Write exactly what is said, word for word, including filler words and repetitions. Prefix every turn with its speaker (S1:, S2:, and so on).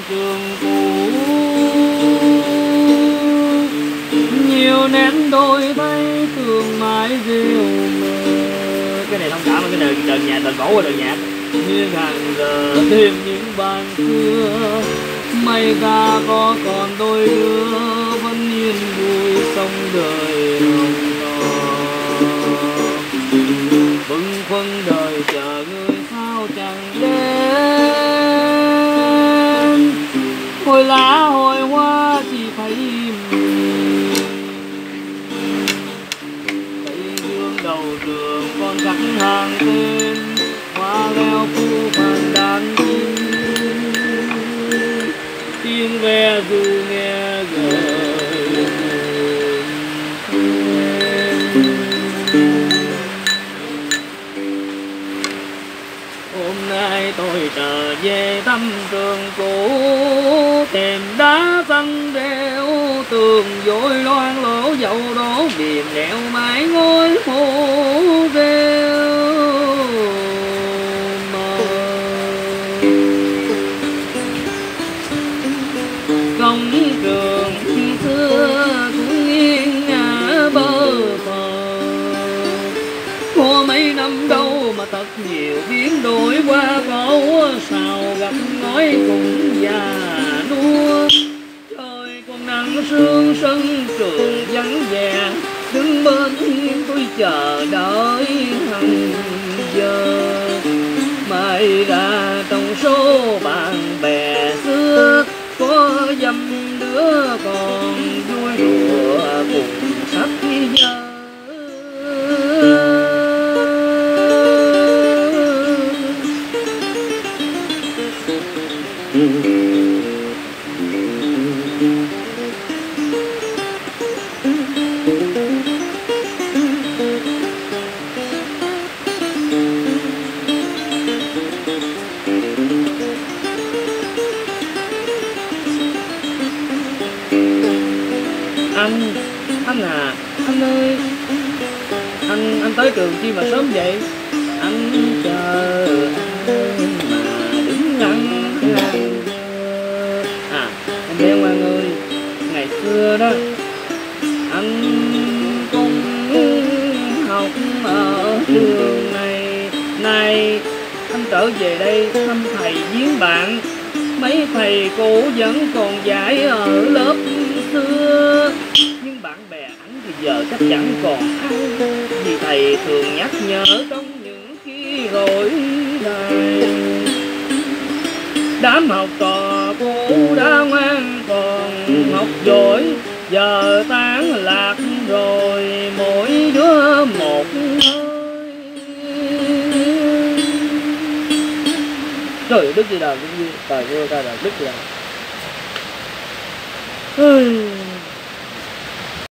S1: trường cũ nhiều nén đôi tay thường mãi rêu mơ. Cái này thông cảm, cái đời đời nhà đời cổ đời nhạc như hàng giờ thêm những bàn xưa mây ta có còn đôi đứa vẫn yên vui sông đời hồng to bâng khuâng đời chờ người sao chẳng đến hồi lá hồi hoa chỉ thấy im tây dương đầu tường con khắc hàng tên hoa leo phu phàn đàn chim tiếng ve dù nghe gợi hôm nay tôi trở về thăm trường cũ tìm đá xanh đeo tường vội loan lỗ dầu đổ điềm đẽo mái ngôi phố rêu mờ công trường xưa cũng nghiêng ngả bơ phờ qua mấy năm đâu mà thật nhiều biến đổi qua cổ sao gặp ngói cũng già nua trời còn nắng sương sân trường vắng vẻ đứng bên hiên tôi chờ đợi hằng giờ mai ra trong số bạn bè xưa có dăm đứa còn vui đùa cùng sắp giờ anh anh à anh ơi anh anh tới trường chi mà sớm vậy anh chờ anh mà đứng ngăn ngăn à em bé ngoan ơi ngày xưa đó anh cũng học ở trường này này anh trở về đây thăm thầy viếng bạn mấy thầy cũ vẫn còn dạy ở lớp xưa nhưng bạn bè anh thì giờ chắc chẳng còn ai vì thầy thường nhắc nhở trong những khi rỗi đời đám học trò cũ đã ngoan còn học giỏi giờ tán lạc rồi mỗi đứa một nơi trời đức gì đời cũng như trời ơi ta đời đức gì đời